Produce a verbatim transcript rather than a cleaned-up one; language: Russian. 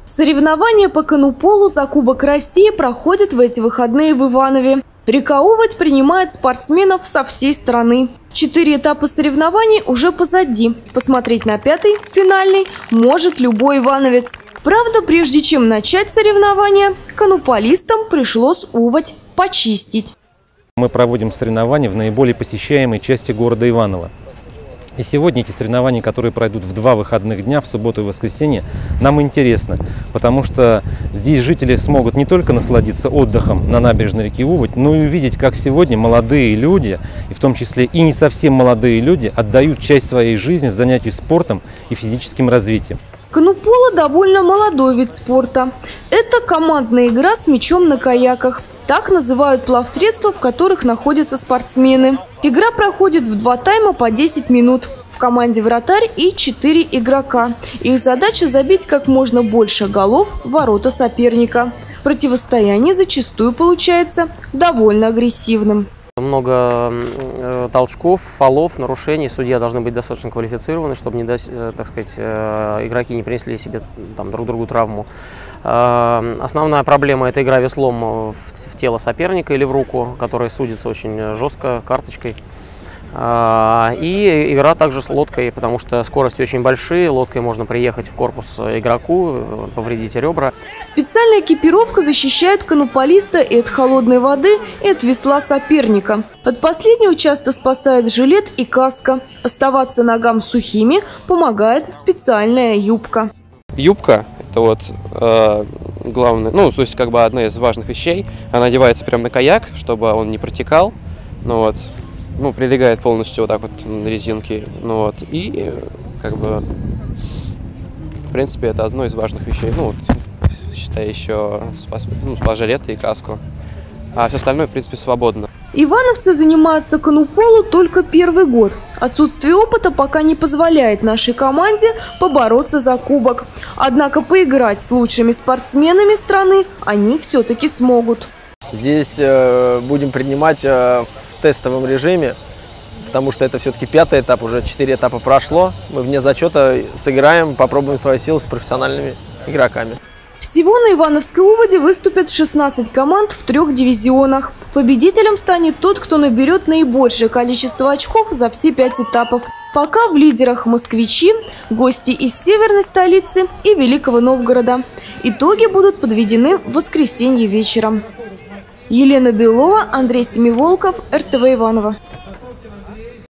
Соревнования по канополу за Кубок России проходят в эти выходные в Иванове. Река Уводь принимает спортсменов со всей страны. Четыре этапа соревнований уже позади. Посмотреть на пятый, финальный, может любой ивановец. Правда, прежде чем начать соревнования, канополистам пришлось Уводь почистить. Мы проводим соревнования в наиболее посещаемой части города Иваново. И сегодня эти соревнования, которые пройдут в два выходных дня, в субботу и воскресенье, нам интересны, потому что здесь жители смогут не только насладиться отдыхом на набережной реки Уводь, но и увидеть, как сегодня молодые люди, и в том числе и не совсем молодые люди, отдают часть своей жизни занятию спортом и физическим развитием. Канополо довольно молодой вид спорта. Это командная игра с мячом на каяках. Так называют плавсредства, в которых находятся спортсмены. Игра проходит в два тайма по десять минут. В команде вратарь и четыре игрока. Их задача забить как можно больше голов в ворота соперника. Противостояние зачастую получается довольно агрессивным. Много толчков, фолов, нарушений. Судья должны быть достаточно квалифицированы, чтобы, не дать, так сказать, игроки не принесли себе там, друг другу травму. Основная проблема – это игра веслом в тело соперника или в руку, которая судится очень жестко карточкой. И игра также с лодкой, потому что скорости очень большие. Лодкой можно приехать в корпус игроку, повредить ребра. Специальная экипировка защищает канополиста и от холодной воды, и от весла соперника. От последнего часто спасает жилет и каска. Оставаться ногам сухими помогает специальная юбка. Юбка – это вот э, главное, ну, то есть как бы одна из важных вещей. Она одевается прямо на каяк, чтобы он не протекал. Ну вот. Ну, прилегает полностью вот так вот на резинке, ну вот, и как бы, в принципе, это одно из важных вещей, ну, вот, считай, еще спас, ну, спас жилет и каску, а все остальное, в принципе, свободно. Ивановцы занимаются канополу только первый год. Отсутствие опыта пока не позволяет нашей команде побороться за кубок. Однако поиграть с лучшими спортсменами страны они все-таки смогут. Здесь э, будем принимать э, в тестовом режиме, потому что это все-таки пятый этап, уже четыре этапа прошло. Мы вне зачета сыграем, попробуем свои силы с профессиональными игроками. Всего на Ивановской Уводе выступят шестнадцать команд в трех дивизионах. Победителем станет тот, кто наберет наибольшее количество очков за все пять этапов. Пока в лидерах москвичи, гости из северной столицы и Великого Новгорода. Итоги будут подведены в воскресенье вечером. Елена Белова, Андрей Семиволков, эр тэ вэ Иваново.